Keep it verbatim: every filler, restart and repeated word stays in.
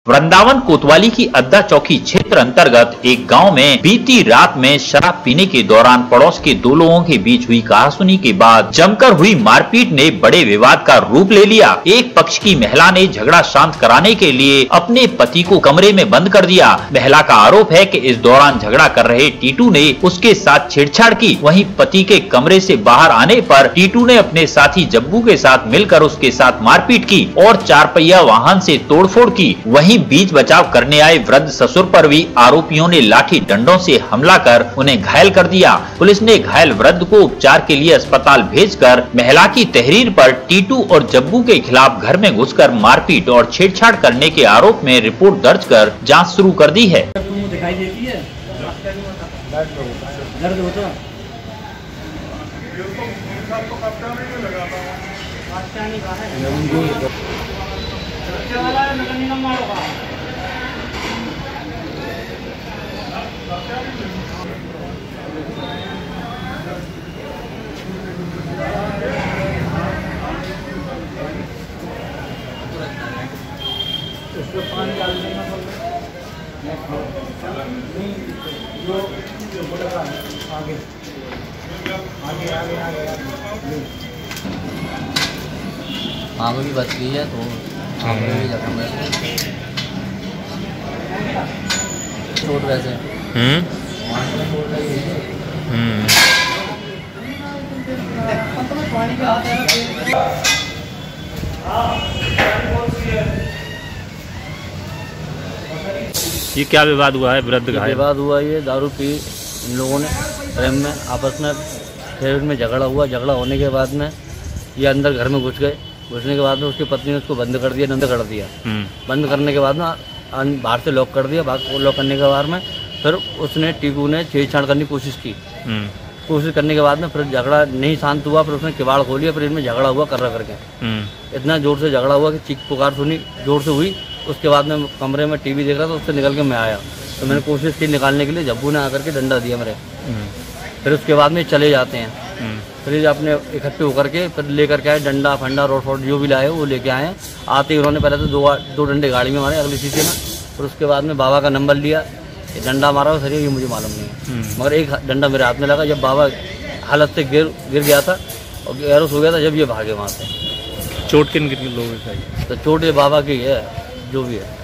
वृंदावन कोतवाली की अद्दा चौकी क्षेत्र अंतर्गत एक गांव में बीती रात में शराब पीने के दौरान पड़ोस के दो लोगों के बीच हुई कहासुनी के बाद जमकर हुई मारपीट ने बड़े विवाद का रूप ले लिया। एक पक्ष की महिला ने झगड़ा शांत कराने के लिए अपने पति को कमरे में बंद कर दिया। महिला का आरोप है कि इस दौरान झगड़ा कर रहे टीटू ने उसके साथ छेड़छाड़ की। वहीं पति के कमरे से बाहर आने पर टीटू ने अपने साथी जब्बू के साथ मिलकर उसके साथ मारपीट की और चार पहिया वाहन से तोड़फोड़ की। वहीं बीच बचाव करने आए वृद्ध ससुर पर भी आरोपियों ने लाठी डंडों से हमला कर उन्हें घायल कर दिया। पुलिस ने घायल वृद्ध को उपचार के लिए अस्पताल भेजकर महिला की तहरीर पर टीटू और जब्बू के खिलाफ घर में घुसकर मारपीट और छेड़छाड़ करने के आरोप में रिपोर्ट दर्ज कर जांच शुरू कर दी है। दिखाई देती है दर्द होता है। उसको पानी डाल देना जो आगे आगे आगे आगे आगे भी बच गई है तो आगे भी जख्म है चोट वैसे हम्म हम्म ये क्या विवाद हुआ है? वृद्ध घायल विवाद हुआ, ये दारू पी इन लोगों ने प्रेम में आपस में, फिर उनमें झगड़ा हुआ। झगड़ा होने के बाद में ये अंदर घर में घुस गए। घुसने के बाद में उसकी पत्नी ने उसको बंद कर दिया, बंद कर दिया। बंद करने के बाद में बाहर से लॉक कर दिया। बाहर लॉक करने के बाद में फिर उसने टीकू ने छेड़छाड़ करने की कोशिश की। कोशिश करने के बाद में फिर झगड़ा नहीं शांत हुआ। फिर उसने किवाड़ खोलिया। फिर इनमें झगड़ा हुआ कर करके। इतना जोर से झगड़ा हुआ कि चीख पुकार सुनी जोर से हुई। उसके बाद में कमरे में टीवी देख रहा था, उससे निकल के मैं आया तो मैंने कोशिश की निकालने के लिए। जब्बू ने आकर के डंडा दिया मेरे। फिर उसके बाद में चले जाते हैं। फिर अपने इकट्ठे होकर के फिर लेकर के आए डंडा फंडा रोड फोड जो भी लाए वो लेके आए। आते ही उन्होंने पहले तो दो दो डंडे गाड़ी में मारे अगले शीशे में। फिर उसके बाद में बाबा का नंबर लिया। डंडा मारा सर ये मुझे मालूम नहीं है, मगर एक डंडा मेरे हाथ में लगा जब बाबा हालत से गिर गिर गया था और गैरोस हो गया था जब ये भागे वहाँ से। चोट किन किन लोगों की? तो चोट ये बाबा की है जो भी है।